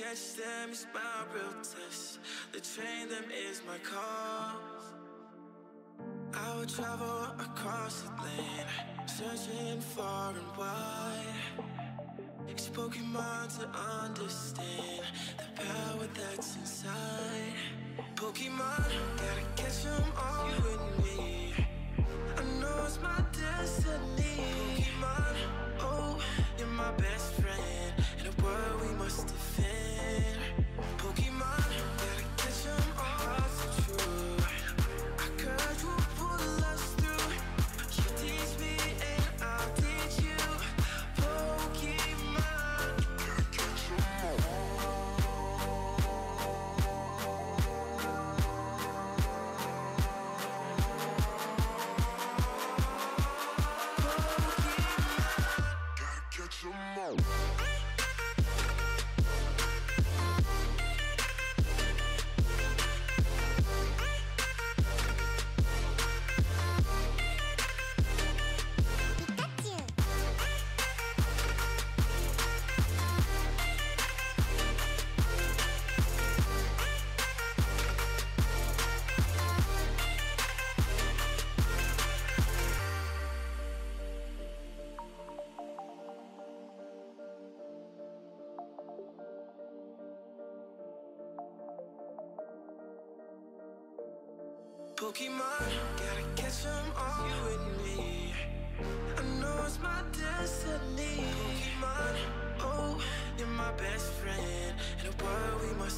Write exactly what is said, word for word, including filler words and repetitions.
catch them is my real test. To train them is my cause. I will travel across the land, searching far and wide. It's Pokemon to understand the power that's inside. Pokemon, gotta catch them all, you and me. I know it's my destiny. Pokemon, oh, you're my best friend in a world we must defend. Pokemon, gotta catch them all, so true. Our courage will pull us through. You teach me and I'll teach you. Pokemon, gotta catch them all. Pokemon, gotta catch them all, you and me. I know it's my destiny. Pokemon, oh, you're my best friend in a world we must